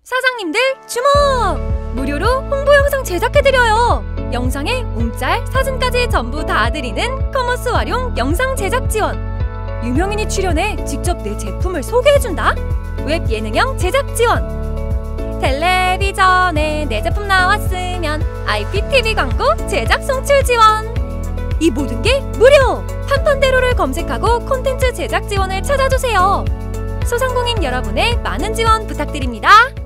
사장님들 주목! 무료로 홍보 영상 제작해드려요. 영상에 움짤, 사진까지 전부 다 드리는 커머스 활용 영상 제작 지원. 유명인이 출연해 직접 내 제품을 소개해준다. 웹 예능형 제작 지원. 텔레비전에 내 제품 나왔으면 IPTV 광고 제작 송출 지원. 이 모든 게 무료! 판판대로를 검색하고 콘텐츠 제작 지원을 찾아주세요. 소상공인 여러분의 많은 지원 부탁드립니다.